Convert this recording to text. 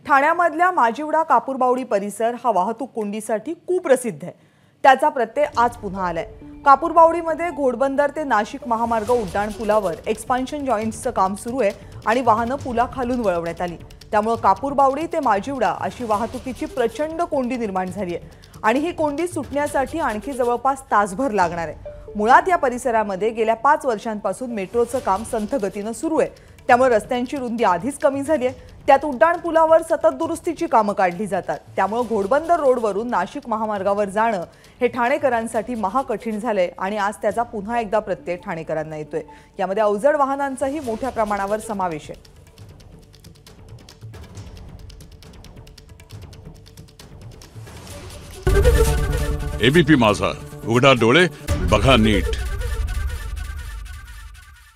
ठाण्यामधल्या माजिवडा कापूरबावडी परिसर हा वाहतूक कोंडीसाठी कुप्रसिद्ध आहे। त्याचा प्रत्यय आज पुन्हा आलाय। कापूरबावडीमध्ये घोडबंदर ते नाशिक महामार्ग उड्डाण पुलावर एक्सपान्शन जॉइंट्सचं काम सुरू आहे आणि वाहनं पुलाखालून वळवण्यात आली। त्यामुळे कापूरबावडी ते माजिवडा अशी वाहतुकीची प्रचंड कोंडी निर्माण झाली आहे आणि ही कोंडी सुटण्यासाठी आणखी जवळपास तासभर लागणार आहे। मुळात या परिसरामध्ये गेल्या 5 वर्षांपासून मेट्रोचं काम संथ गतीने सुरू आहे। त्यामुळे रस्त्यांची रुंदी आधीच कमी झाली आहे। त्यात उड्डाण पुलावर सतत दुरुस्तीची कामं काढली जातात। त्यामुळे घोडबंदर रोडवरून नाशिक महामार्गावर जाणं हे ठाणेकरांसाठी महाकठीण झालंय आणि आज त्याचा पुन्हा एकदा प्रत्यय ठाणेकरांना येतोय। यामध्ये अवजड वाहनांचाही मोठ्या प्रमाणावर समावेश आहे। एबीपी माझा, उघडा डोळे बघा नीट।